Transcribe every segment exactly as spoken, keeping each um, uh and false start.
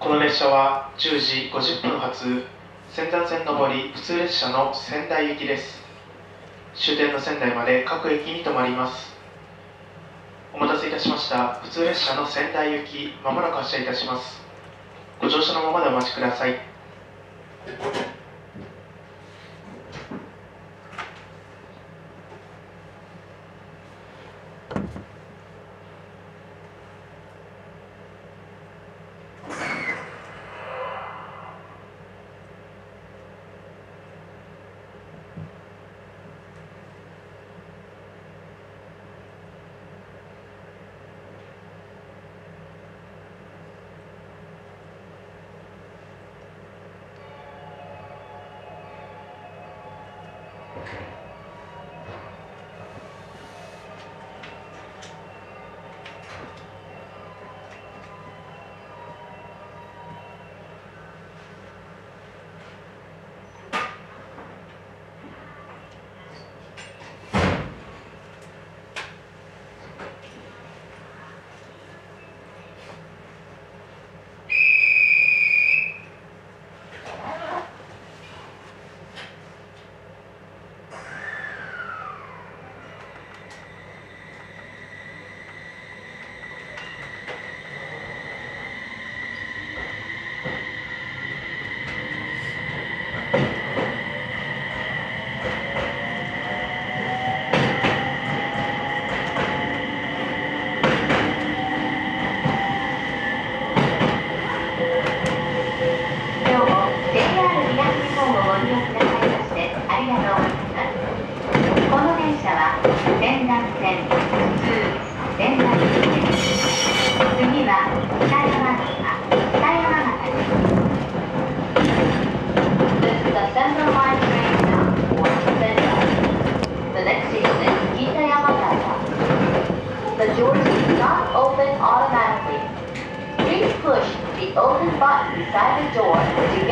この列車はじゅうじごじゅっぷん発、仙山線上り普通列車の仙台行きです。終点の仙台まで各駅に停まります。お待たせいたしました。普通列車の仙台行き、まもなく発車いたします。ご乗車のままでお待ちください。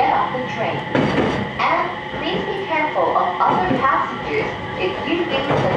If you think the